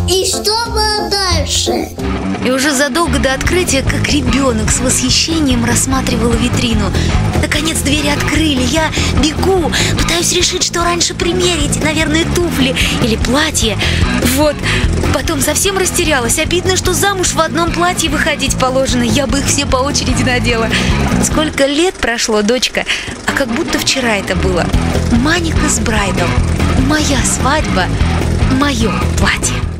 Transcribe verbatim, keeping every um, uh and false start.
И что было дальше? И уже задолго до открытия, как ребенок с восхищением рассматривала витрину. Наконец двери открыли, я бегу, пытаюсь решить, что раньше примерить. Наверное, туфли или платье. Вот, потом совсем растерялась. Обидно, что замуж в одном платье выходить положено. Я бы их все по очереди надела. Сколько лет прошло, дочка, а как будто вчера это было. Маников's Bridal. Моя свадьба, мое платье.